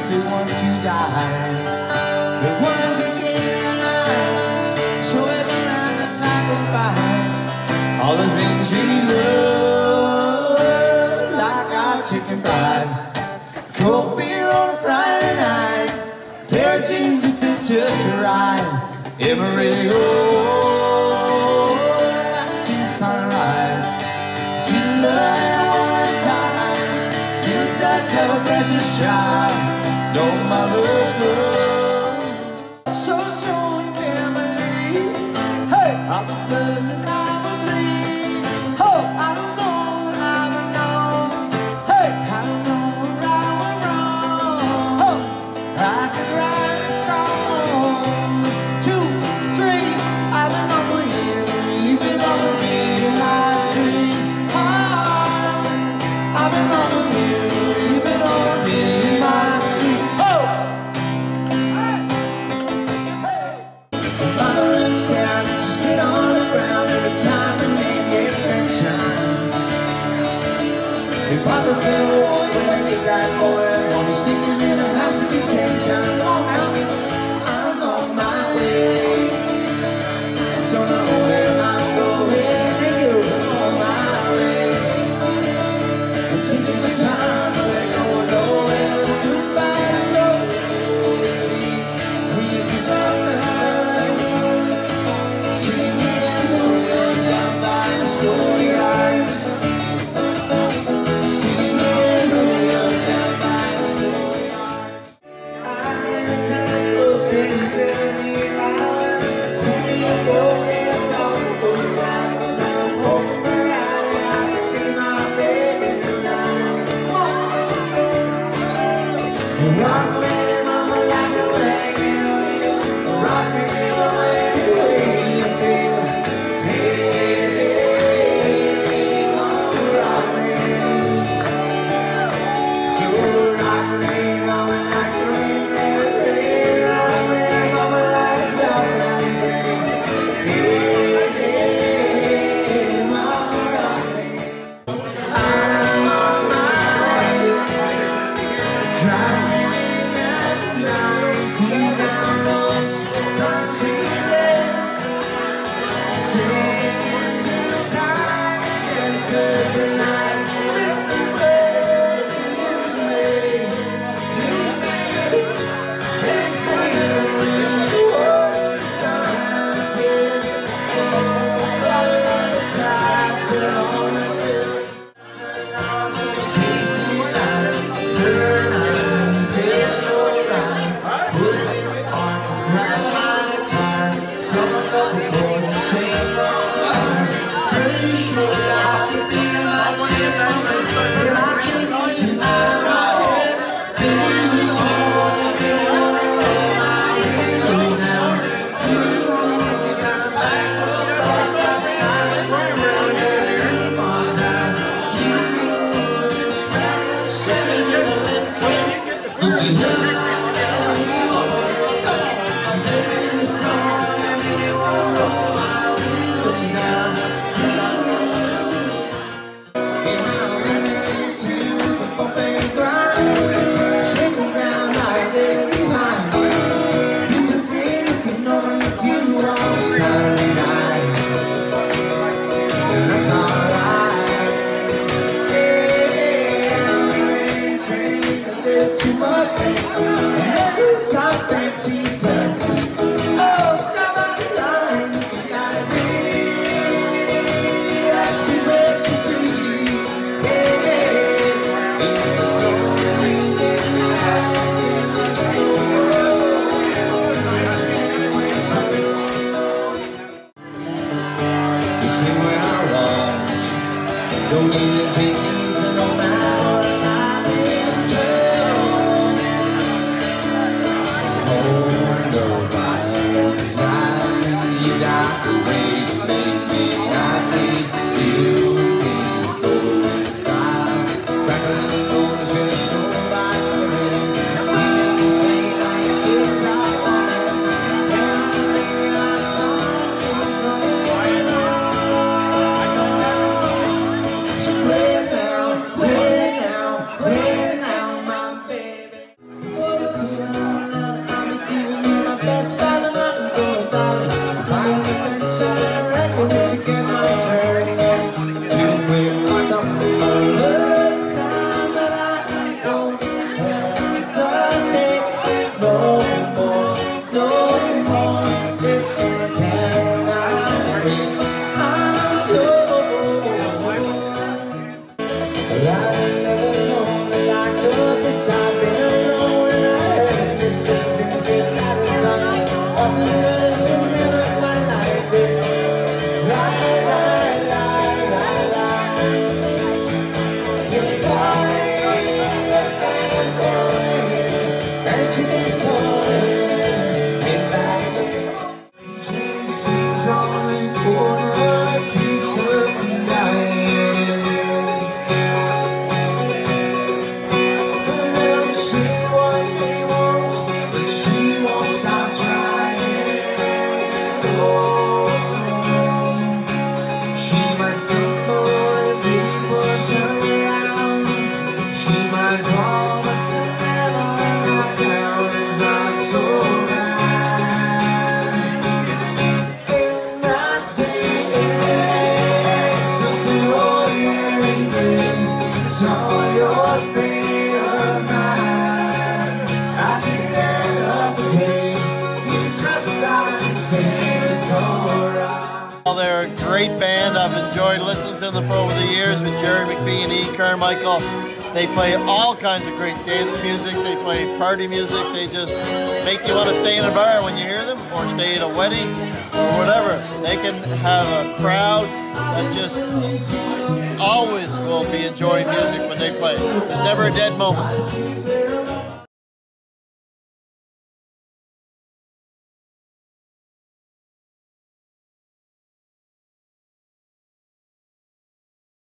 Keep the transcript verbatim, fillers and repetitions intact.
accepted once you die. The ones that gain their lives, so it don't have to sacrifice all the things we love, like our chicken fried, cold beer on a Friday night, pair of jeans that fit just right. Every oh, I see the sunrise, see the love in a woman's eyes, feel the touch of a precious child, no mother's love. So sure you can't believe, hey, I'm a bird and I'm a bleed. Oh, I don't know, I don't know, hey, I don't know right or wrong. Oh, I can write a song, two, three, I've been on with you, you've been on with me, my sweet heart. I've been on with you, you've been on with me, my sweet. Oh! Hey! Mama looks down, she spit on the ground every time the name gets mentioned. If Papa said, oh, you like the black boy, wanna stick him in a house of detention. Oh, I'm on my way. Don't know where I'm going, you on my way. I'm taking my time, but I go nowhere. Goodbye, road. We give our lives. See me and Maria down by the schoolyard. See me and Maria down by the schoolyard. I went down the coast in seventy hours. Put me a broken dog, put down was on open Friday. I can see my baby tonight. Rock me, mama, like the way you feel. Rock me, mama, like the way you feel. Hey, hey, mama, rock me. So rock me, mama, like the rain that rain. Rock me, mama, like the Southland rain. Hey, hey, mama, rock me. I'm on my way, driving at nineteen down those country lanes, singing to tiny dancers at night. It's the way you made me feel. It's when we watch the sunset over the castle on the hill. Casey line, her line, feel so right. Put it in my heart, grab my guitar, strum a couple chords and sing from the heart. Pretty sure that I can beat my chest, but I can't get you out of my head. Give me a song, give me one of my windows down. You got a back row, crossed outside, we're down there in Montana. You just ran the seven year old kid. You see him, give me a song, give me one of my windows down. And I'm running to the bump and grind, shaking down like they're behind. Distance is a noise due on Saturday night, and that's alright. Yeah, I'm ready to drink a little too much. I've never known the likes of this. I've been alone and I had distance and get out of sight. Other girls were never quite like this. Lie, lie, lie, lie, lie. You're falling, yes I'm falling, and she keeps calling me back. She sings on the corner, keeps her from dying. Let them see what they want, but she won't stop trying. Oh, she might stumble if he push her around. She might fall, but to never lie down is not so bad. And I say it's just an ordinary day. So your state of mind at the end of the day, you just got to say it's alright. Well, they're a great band. I've enjoyed listening to them for over the years with Jerry MacPhee and E. Carmichael. They play all kinds of great dance music. They play party music. They just make you want to stay in a bar when you hear them, or stay at a wedding, or whatever. They can have a crowd that just always will be enjoying music when they play. There's never a dead moment.